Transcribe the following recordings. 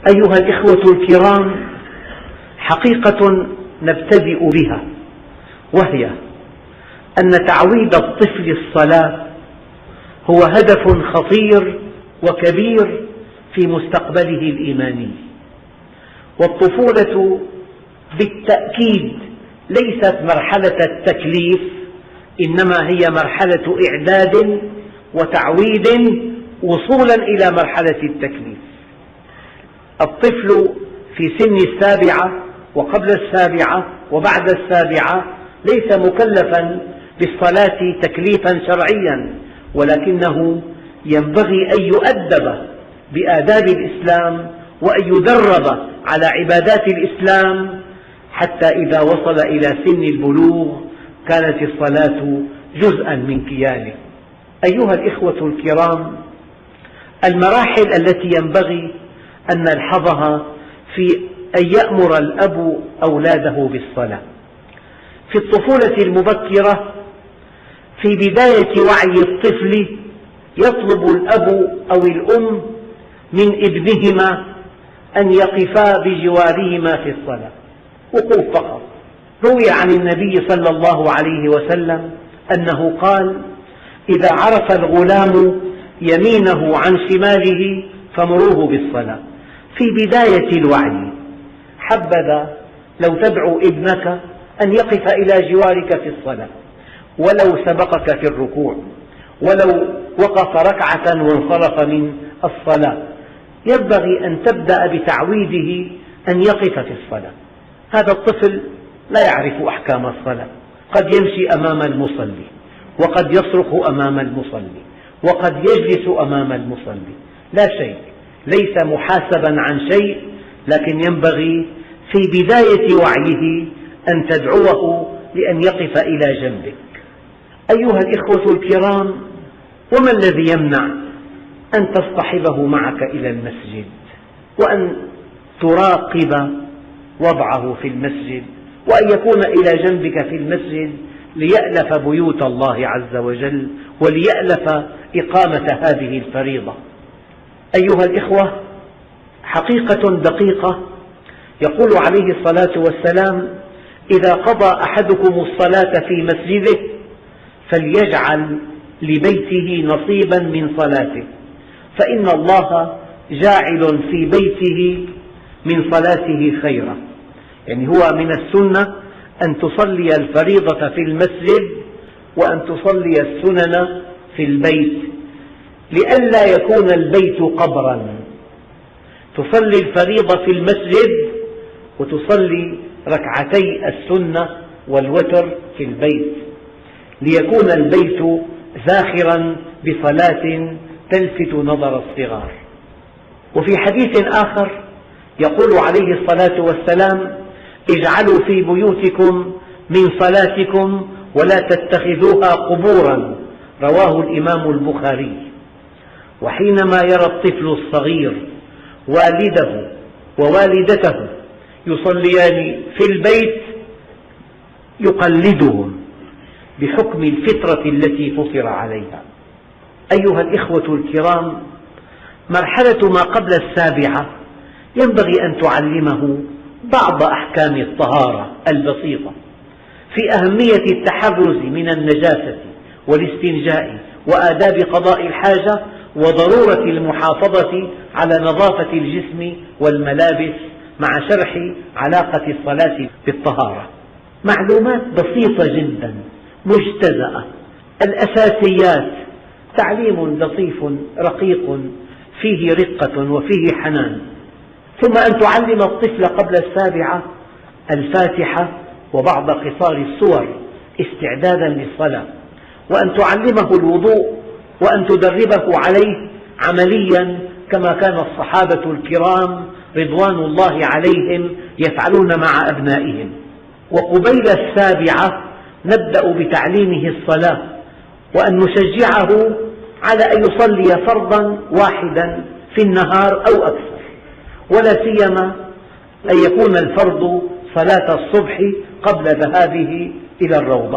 أيها الإخوة الكرام، حقيقة نبتدئ بها، وهي أن تعويد الطفل الصلاة هو هدف خطير وكبير في مستقبله الإيماني. والطفولة بالتأكيد ليست مرحلة التكليف، إنما هي مرحلة إعداد وتعويد وصولا إلى مرحلة التكليف. الطفل في سن 7 وقبل 7 وبعد 7 ليس مكلفا بالصلاة تكليفا شرعيا، ولكنه ينبغي أن يؤدب بآداب الإسلام وأن يدرب على عبادات الإسلام، حتى إذا وصل إلى سن البلوغ كانت الصلاة جزءا من كيانه. أيها الإخوة الكرام، المراحل التي ينبغي أن نلحظها في أن يأمر الأب أولاده بالصلاة: في الطفولة المبكرة، في بداية وعي الطفل، يطلب الأب أو الأم من ابنهما أن يقفا بجوارهما في الصلاة، وقوف فقط. روي عن النبي صلى الله عليه وسلم أنه قال: إذا عرف الغلام يمينه عن شماله فمروه بالصلاة. في بداية الوعي. حبذا لو تدعو ابنك أن يقف إلى جوارك في الصلاة، ولو سبقك في الركوع، ولو وقف ركعة وانصرف من الصلاة، ينبغي أن تبدأ بتعويده أن يقف في الصلاة. هذا الطفل لا يعرف أحكام الصلاة، قد يمشي أمام المصلي، وقد يصرخ أمام المصلي، وقد يجلس أمام المصلي، لا شيء، ليس محاسبا عن شيء، لكن ينبغي في بداية وعيه أن تدعوه لأن يقف إلى جنبك. أيها الإخوة الكرام، وما الذي يمنع أن تصطحبه معك إلى المسجد، وأن تراقب وضعه في المسجد، وأن يكون إلى جنبك في المسجد ليألف بيوت الله عز وجل، وليألف إقامة هذه الفريضة. أيها الإخوة، حقيقة دقيقة، يقول عليه الصلاة والسلام: إذا قضى أحدكم الصلاة في مسجده فليجعل لبيته نصيبا من صلاته، فإن الله جاعل في بيته من صلاته خيرا. يعني هو من السنة أن تصلي الفريضة في المسجد وأن تصلي السنن في البيت، لئلا يكون البيت قبرا. تصلي الفريضة في المسجد وتصلي ركعتي السنة والوتر في البيت، ليكون البيت زاخرا بصلاة تلفت نظر الصغار. وفي حديث آخر يقول عليه الصلاة والسلام: اجعلوا في بيوتكم من صلاتكم ولا تتخذوها قبورا، رواه الإمام البخاري. وحينما يرى الطفل الصغير والده ووالدته يصليان في البيت يقلدهم بحكم الفطرة التي فطر عليها. أيها الإخوة الكرام، مرحلة ما قبل 7 ينبغي أن تعلمه بعض أحكام الطهارة البسيطة، في أهمية التحرز من النجاسة والاستنجاء وآداب قضاء الحاجة، وضرورة المحافظة على نظافة الجسم والملابس، مع شرح علاقة الصلاة بالطهارة. معلومات بسيطة جدا مجتزأة، الأساسيات، تعليم لطيف رقيق فيه رقة وفيه حنان. ثم أن تعلم الطفل قبل 7 الفاتحة وبعض قصار السور استعدادا للصلاة، وأن تعلمه الوضوء، وأن تدربه عليه عمليا كما كان الصحابة الكرام رضوان الله عليهم يفعلون مع أبنائهم. وقبيل 7 نبدأ بتعليمه الصلاة، وأن نشجعه على أن يصلي فرضا واحدا في النهار أو أكثر، ولا سيما أن يكون الفرض صلاة الصبح قبل ذهابه إلى الروضة.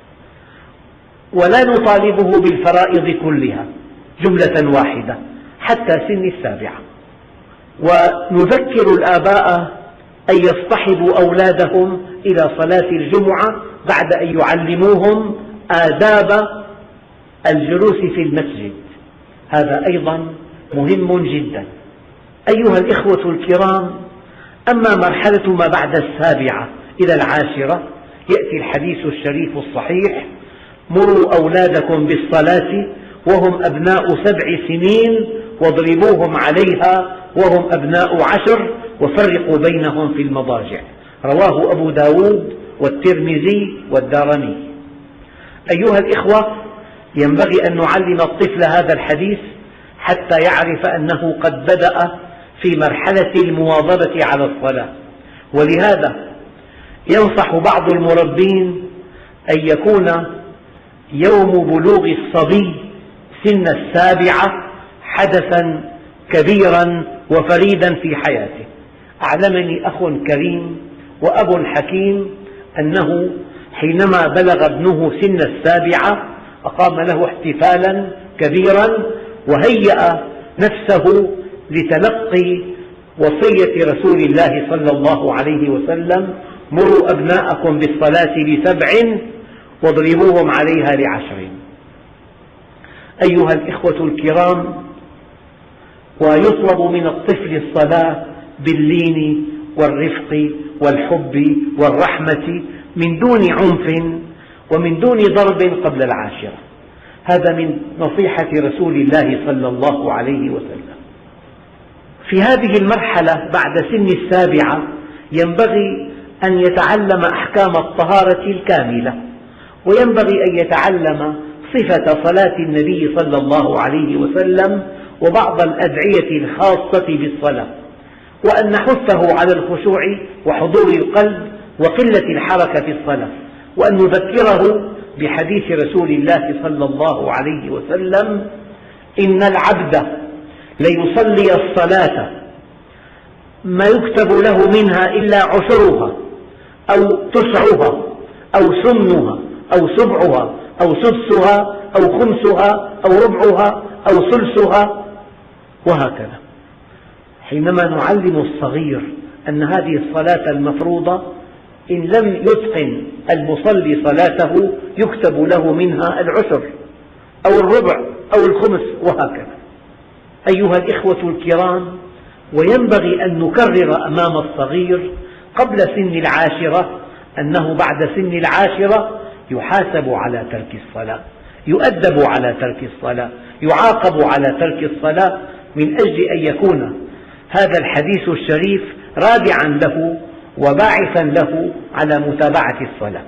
ولا نطالبه بالفرائض كلها جملة واحدة حتى سن 7. ونذكر الآباء أن يصطحبوا أولادهم إلى صلاة الجمعة بعد أن يعلموهم آداب الجلوس في المسجد، هذا أيضا مهم جدا. أيها الإخوة الكرام، أما مرحلة ما بعد 7 إلى 10 يأتي الحديث الشريف الصحيح: مروا أولادكم بالصلاة وهم أبناء 7 سنين واضربوهم عليها وهم أبناء 10 وفرقوا بينهم في المضاجع، رواه أبو داود والترمذي والدارمي. أيها الإخوة، ينبغي أن نعلم الطفل هذا الحديث حتى يعرف أنه قد بدأ في مرحلة المواظبة على الصلاة، ولهذا ينصح بعض المربين أن يكون يوم بلوغ الصبي سن 7 حدثا كبيرا وفريدا في حياته. أعلمني أخ كريم وأب حكيم أنه حينما بلغ ابنه سن 7 أقام له احتفالا كبيرا وهيأ نفسه لتلقي وصية رسول الله صلى الله عليه وسلم: مروا أبناءكم بالصلاة ل7 واضربوهم عليها ل10. أيها الإخوة الكرام، ويطلب من الطفل الصلاة باللين والرفق والحب والرحمة من دون عنف ومن دون ضرب قبل 10. هذا من نصيحة رسول الله صلى الله عليه وسلم. في هذه المرحلة بعد سن 7 ينبغي أن يتعلم أحكام الطهارة الكاملة، وينبغي أن يتعلم صفة صلاة النبي صلى الله عليه وسلم وبعض الأدعية الخاصة بالصلاة، وأن نحثه على الخشوع وحضور القلب وقلة الحركة في الصلاة، وأن نذكره بحديث رسول الله صلى الله عليه وسلم: إن العبد ليصلي الصلاة ما يكتب له منها إلا عشرها أو تسعها أو ثمنها أو سبعها أو سدسها أو خمسها أو ربعها أو ثلثها، وهكذا. حينما نعلم الصغير أن هذه الصلاة المفروضة إن لم يتقن المصلي صلاته يكتب له منها العشر أو الربع أو الخمس، وهكذا. أيها الإخوة الكرام، وينبغي أن نكرر أمام الصغير قبل سن 10 أنه بعد سن 10 يحاسب على ترك الصلاة، يؤدب على ترك الصلاة، يعاقب على ترك الصلاة، من أجل أن يكون هذا الحديث الشريف رادعا له وباعثا له على متابعة الصلاة.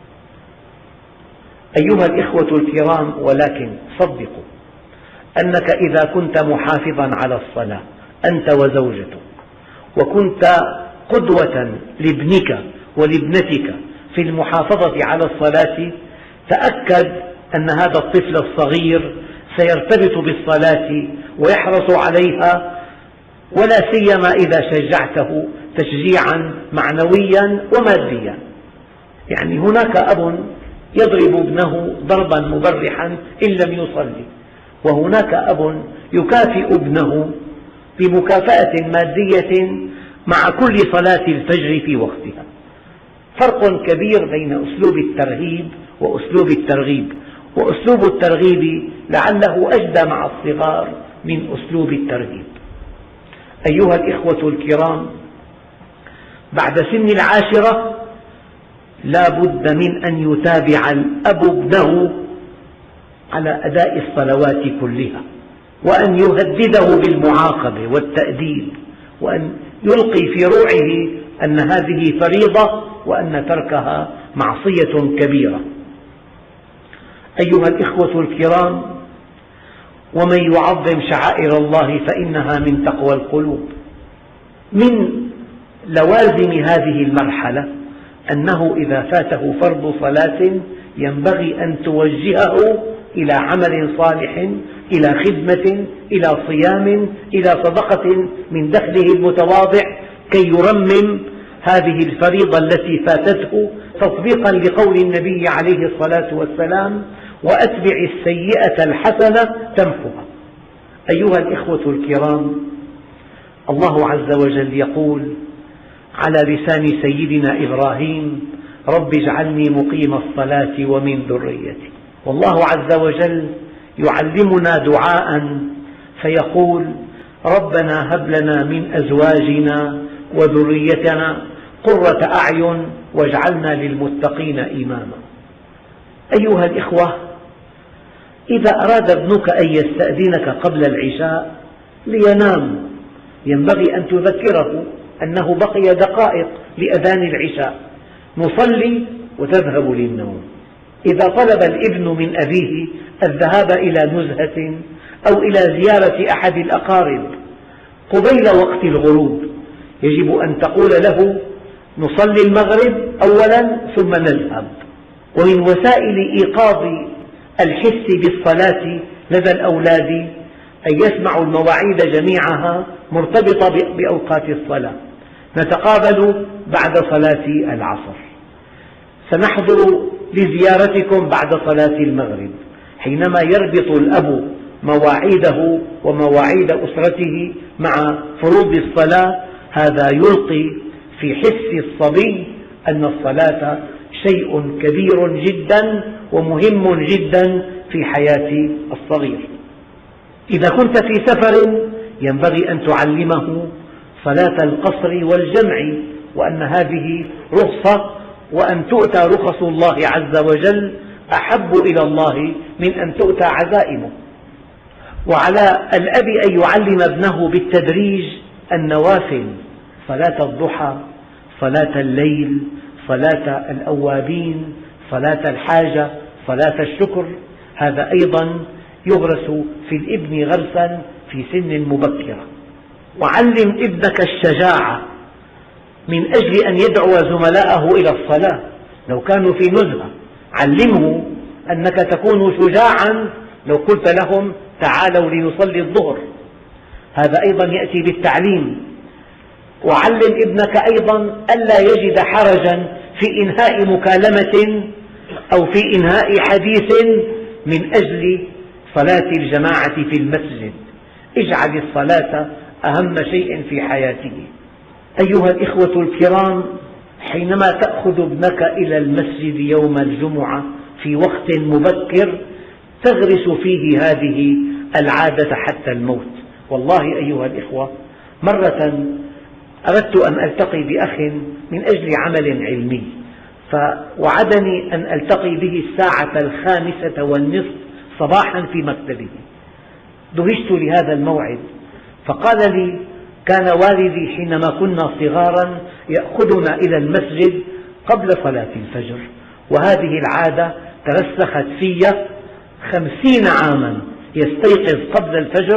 أيها الإخوة الكرام، ولكن صدقوا أنك إذا كنت محافظا على الصلاة أنت وزوجتك، وكنت قدوة لابنك ولابنتك في المحافظة على الصلاة، تأكد أن هذا الطفل الصغير سيرتبط بالصلاة ويحرص عليها، ولا سيما إذا شجعته تشجيعا معنويا وماديا. يعني هناك أب يضرب ابنه ضربا مبرحا إن لم يصلي، وهناك أب يكافئ ابنه بمكافأة مادية مع كل صلاة الفجر في وقتها. فرق كبير بين أسلوب الترهيب وأسلوب الترغيب، وأسلوب الترغيب لعله أجدى مع الصغار من أسلوب الترهيب. أيها الإخوة الكرام، بعد سن 10 لا بد من أن يتابع الأب ابنه على أداء الصلوات كلها، وأن يهدده بالمعاقبة والتأديب، وأن يلقي في روعه أن هذه فريضة وأن تركها معصية كبيرة. أيها الإخوة الكرام، ومن يعظم شعائر الله فإنها من تقوى القلوب. من لوازم هذه المرحلة أنه إذا فاته فرض صلاة ينبغي أن توجهه إلى عمل صالح، إلى خدمة، إلى صيام، إلى صدقة من دخله المتواضع، كي يرمم هذه الفريضة التي فاتته، تطبيقا لقول النبي عليه الصلاة والسلام: وأتبع السيئة الحسنة تمحها. أيها الإخوة الكرام، الله عز وجل يقول على لسان سيدنا إبراهيم: رب اجعلني مقيم الصلاة ومن ذريتي. والله عز وجل يعلمنا دعاء فيقول: ربنا هب لنا من أزواجنا وذريتنا قرة أعين واجعلنا للمتقين إماما. أيها الإخوة، إذا أراد ابنك أن يستأذنك قبل العشاء لينام ينبغي أن تذكره أنه بقي دقائق لأذان العشاء، نصلي وتذهب للنوم. إذا طلب الابن من أبيه الذهاب إلى نزهة أو إلى زيارة أحد الأقارب قبيل وقت الغروب، يجب أن تقول له: نصلي المغرب أولا ثم نذهب. ومن وسائل إيقاظ الحس بالصلاة لدى الأولاد أن يسمعوا المواعيد جميعها مرتبطة بأوقات الصلاة. نتقابل بعد صلاة العصر، سنحضر لزيارتكم بعد صلاة المغرب. حينما يربط الأب مواعيده ومواعيد أسرته مع فروض الصلاة، هذا يلقي في حس الصبي أن الصلاة شيء كبير جدا ومهم جدا في حياة الصغير. إذا كنت في سفر ينبغي أن تعلمه صلاة القصر والجمع، وأن هذه رخصة، وأن تؤتى رخص الله عز وجل أحب إلى الله من أن تؤتى عزائمه. وعلى الأب أن يعلم ابنه بالتدريج النوافل: صلاة الضحى، صلاة الليل، صلاة الأوابين، صلاة الحاجة، صلاة الشكر. هذا أيضا يغرس في الابن غرسا في سن مبكرة. وعلم ابنك الشجاعة من أجل أن يدعو زملائه إلى الصلاة. لو كانوا في نزهة علمه أنك تكون شجاعا لو قلت لهم: تعالوا لنصلي الظهر. هذا أيضا يأتي بالتعليم. وعلم ابنك أيضا ألا يجد حرجا في إنهاء مكالمة أو في إنهاء حديث من أجل صلاة الجماعة في المسجد. اجعل الصلاة أهم شيء في حياته. أيها الإخوة الكرام، حينما تأخذ ابنك إلى المسجد يوم الجمعة في وقت مبكر تغرس فيه هذه العادة حتى الموت. والله أيها الإخوة، مرة أردت أن ألتقي بأخ من أجل عمل علمي، فوعدني أن ألتقي به الساعة 5:30 صباحا في مكتبه. دهشت لهذا الموعد، فقال لي: كان والدي حينما كنا صغارا يأخذنا إلى المسجد قبل صلاة الفجر، وهذه العادة ترسخت في 50 عاما. يستيقظ قبل الفجر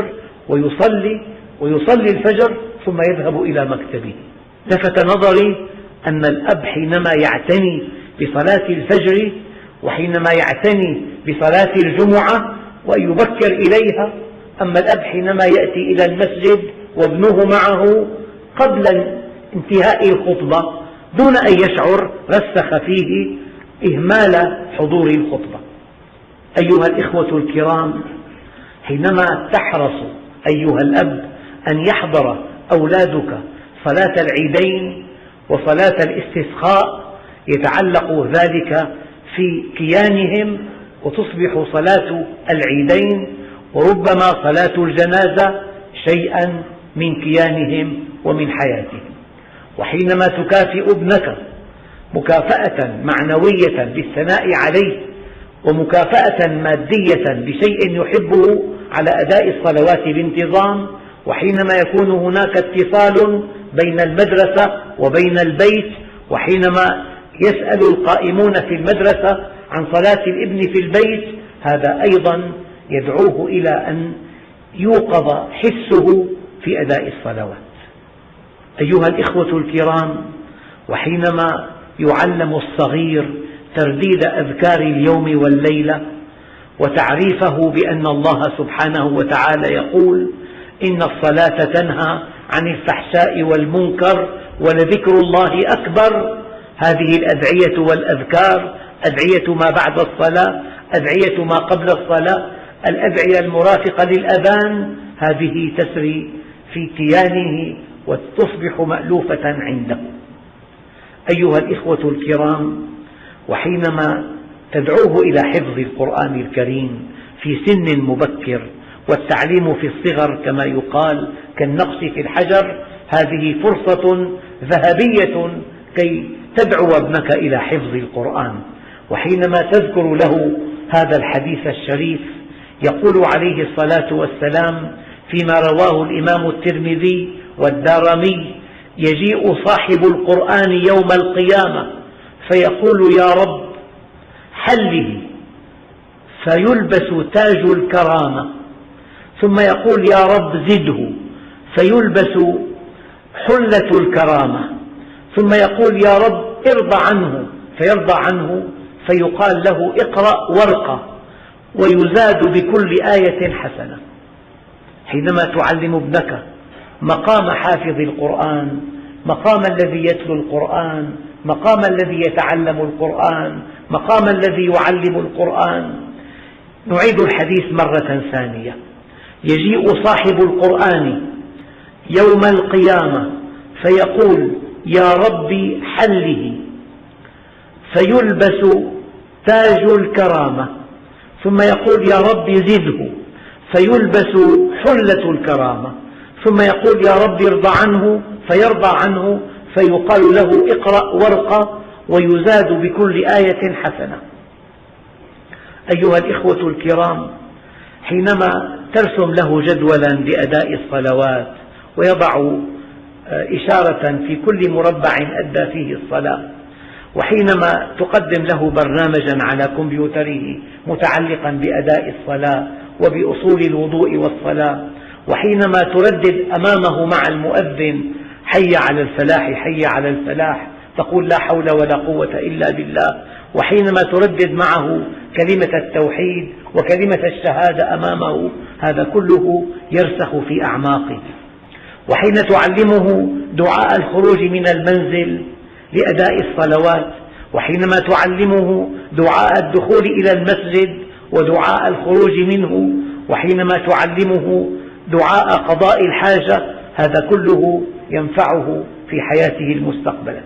ويصلي الفجر ثم يذهب إلى مكتبه. لفت نظري أن الأب حينما يعتني بصلاة الفجر وحينما يعتني بصلاة الجمعة ويبكر إليها، أما الأب حينما يأتي إلى المسجد وابنه معه قبل انتهاء الخطبة دون أن يشعر رسخ فيه إهمال حضور الخطبة. أيها الإخوة الكرام، حينما تحرص أيها الأب أن يحضر أولادك صلاة العيدين وصلاة الاستسقاء يتعلق ذلك في كيانهم، وتصبح صلاة العيدين وربما صلاة الجنازة شيئا من كيانهم ومن حياتهم. وحينما تكافئ ابنك مكافأة معنوية بالثناء عليه ومكافأة مادية بشيء يحبه على أداء الصلوات بانتظام، وحينما يكون هناك اتصال بين المدرسة وبين البيت، وحينما يسأل القائمون في المدرسة عن صلاة الابن في البيت، هذا أيضا يدعوه إلى أن يوقظ حسه في أداء الصلوات. أيها الإخوة الكرام، وحينما يعلم الصغير ترديد أذكار اليوم والليلة وتعريفه بأن الله سبحانه وتعالى يقول: إن الصلاة تنهى عن الفحشاء والمنكر ولذكر الله أكبر، هذه الأدعية والأذكار، أدعية ما بعد الصلاة، أدعية ما قبل الصلاة، الأدعية المرافقة للأذان، هذه تسري في كيانه وتصبح مألوفة عنده. أيها الإخوة الكرام، وحينما تدعوه إلى حفظ القرآن الكريم في سن مبكر، والتعليم في الصغر كما يقال كالنقش في الحجر، هذه فرصة ذهبية كي تدعو ابنك إلى حفظ القرآن. وحينما تذكر له هذا الحديث الشريف، يقول عليه الصلاة والسلام فيما رواه الإمام الترمذي والدارمي: يجيء صاحب القرآن يوم القيامة فيقول: يا رب حله، فيلبس تاج الكرامة، ثم يقول: يا رب زده، فيلبس حلة الكرامة، ثم يقول: يا رب ارضى عنه، فيرضى عنه، فيقال له: اقرأ وارقى، ويزاد بكل آية حسنة. حينما تعلم ابنك مقام حافظ القرآن، مقام الذي يتلو القرآن، مقام الذي يتعلم القرآن، مقام الذي يعلم القرآن. نعيد الحديث مرة ثانية: يجيء صاحب القرآن يوم القيامة فيقول: يا رب حله، فيلبس تاج الكرامة، ثم يقول: يا رب زده، فيلبس حلة الكرامة، ثم يقول: يا رب ارضى عنه، فيرضى عنه، فيقال له: اقرأ وارقى، ويزاد بكل آية حسنة. أيها الإخوة الكرام، حينما ترسم له جدولا لأداء الصلوات، ويضع إشارة في كل مربع أدى فيه الصلاة، وحينما تقدم له برنامجا على كمبيوتره متعلقا بأداء الصلاة وبأصول الوضوء والصلاة، وحينما تردد أمامه مع المؤذن: حي على الفلاح، حي على الفلاح، تقول: لا حول ولا قوة إلا بالله. وحينما تردد معه كلمة التوحيد وكلمة الشهادة أمامه، هذا كله يرسخ في أعماقه. وحين تعلمه دعاء الخروج من المنزل لأداء الصلوات، وحينما تعلمه دعاء الدخول إلى المسجد ودعاء الخروج منه، وحينما تعلمه دعاء قضاء الحاجة، هذا كله ينفعه في حياته المستقبلة.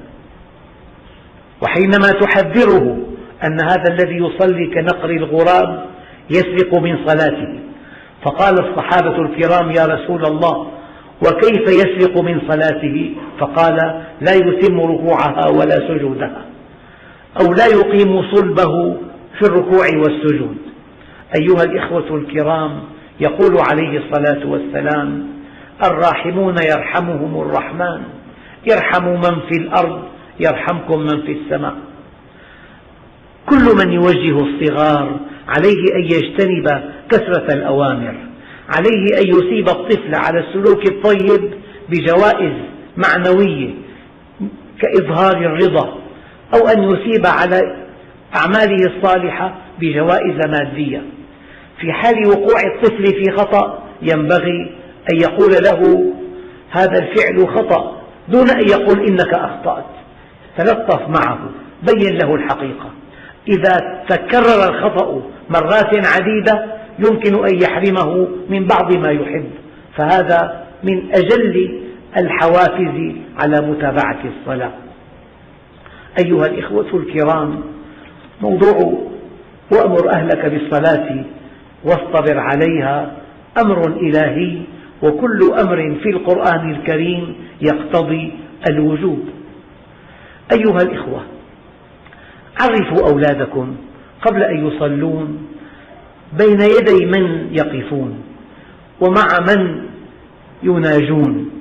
وحينما تحذره أن هذا الذي يصلي كنقر الغراب يسرق من صلاته، فقال الصحابة الكرام: يا رسول الله، وكيف يسرق من صلاته؟ فقال: لا يتم ركوعها ولا سجودها، أو لا يقيم صلبه في الركوع والسجود. أيها الإخوة الكرام، يقول عليه الصلاة والسلام: الراحمون يرحمهم الرحمن، ارحموا من في الأرض يرحمكم من في السماء. كل من يوجه الصغار عليه أن يجتنب كثرة الأوامر، عليه أن يثيب الطفل على السلوك الطيب بجوائز معنوية كإظهار الرضا، أو أن يثيب على أعماله الصالحة بجوائز مادية. في حال وقوع الطفل في خطأ ينبغي أن يقول له: هذا الفعل خطأ، دون أن يقول: إنك أخطأت. تلطف معه، بين له الحقيقة. إذا تكرر الخطأ مرات عديدة يمكن أن يحرمه من بعض ما يحب، فهذا من أجل الحوافز على متابعة الصلاة. أيها الإخوة الكرام، موضوع وأمر أهلك بالصلاة واصطبر عليها أمر إلهي، وكل أمر في القرآن الكريم يقتضي الوجوب. أيها الإخوة، عرفوا أولادكم قبل أن يصلون بين يدي من يقفون ومع من يناجون.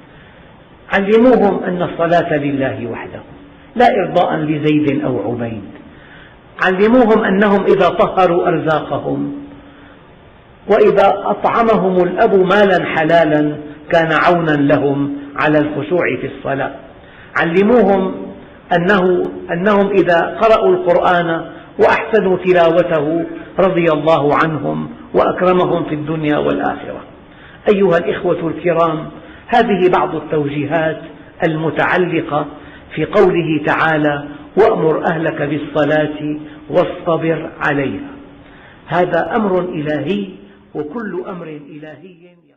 علموهم أن الصلاة لله وحده، لا إرضاء لزيد أو عبيد. علموهم أنهم إذا طهروا أرزاقهم وإذا أطعمهم الأب مالا حلالا كان عونا لهم على الخشوع في الصلاة. علموهم أنهم إذا قرأوا القرآن وأحسنوا تلاوته رضي الله عنهم وأكرمهم في الدنيا والآخرة. أيها الإخوة الكرام، هذه بعض التوجيهات المتعلقة في قوله تعالى: وأمر أهلك بالصلاة واصطبر عليها. هذا أمر إلهي، وكل أمر إلهي